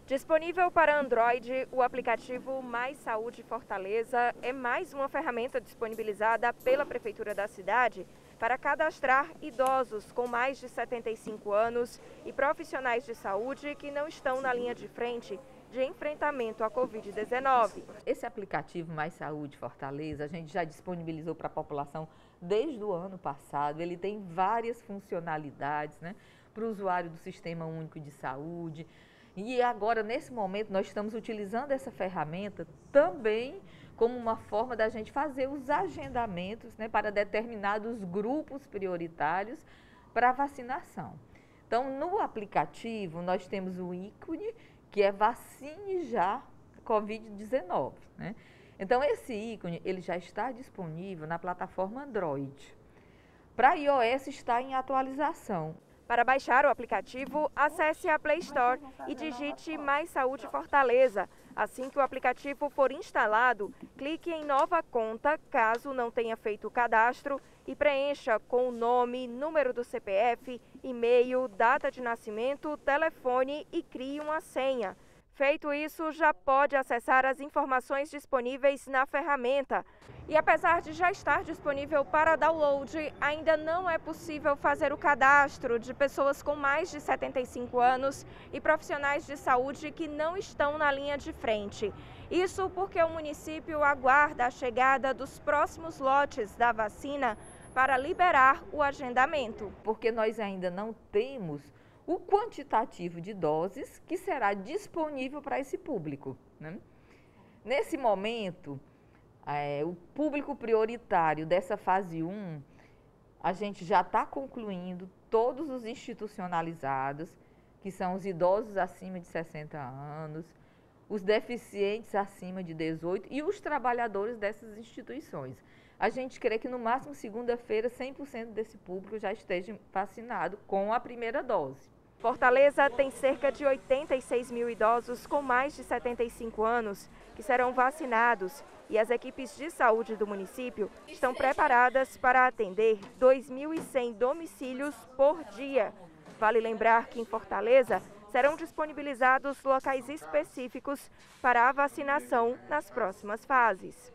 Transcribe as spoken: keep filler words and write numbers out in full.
Disponível para Android, o aplicativo Mais Saúde Fortaleza é mais uma ferramenta disponibilizada pela Prefeitura da cidade para cadastrar idosos com mais de setenta e cinco anos e profissionais de saúde que não estão na linha de frente de enfrentamento à covid dezenove. Esse aplicativo Mais Saúde Fortaleza, a gente já disponibilizou para a população desde o ano passado. Ele tem várias funcionalidades, né, para o usuário do Sistema Único de Saúde. E agora, nesse momento, nós estamos utilizando essa ferramenta também como uma forma da gente fazer os agendamentos, né, para determinados grupos prioritários para vacinação. Então, no aplicativo, nós temos o ícone que é Vacine Já covid dezenove. Né? Então, esse ícone ele já está disponível na plataforma Android. Para iOS está em atualização. Para baixar o aplicativo, acesse a Play Store e digite Mais Saúde Fortaleza. Assim que o aplicativo for instalado, clique em Nova Conta, caso não tenha feito o cadastro, e preencha com o nome, número do C P F, e-mail, data de nascimento, telefone e crie uma senha. Feito isso, já pode acessar as informações disponíveis na ferramenta. E apesar de já estar disponível para download, ainda não é possível fazer o cadastro de pessoas com mais de setenta e cinco anos e profissionais de saúde que não estão na linha de frente. Isso porque o município aguarda a chegada dos próximos lotes da vacina para liberar o agendamento. Porque nós ainda não temos o quantitativo de doses que será disponível para esse público. Né? Nesse momento, é, o público prioritário dessa fase um, a gente já está concluindo todos os institucionalizados, que são os idosos acima de sessenta anos, os deficientes acima de dezoito e os trabalhadores dessas instituições. A gente crê que no máximo segunda-feira cem por cento desse público já esteja vacinado com a primeira dose. Fortaleza tem cerca de oitenta e seis mil idosos com mais de setenta e cinco anos que serão vacinados e as equipes de saúde do município estão preparadas para atender dois mil e cem domicílios por dia. Vale lembrar que em Fortaleza serão disponibilizados locais específicos para a vacinação nas próximas fases.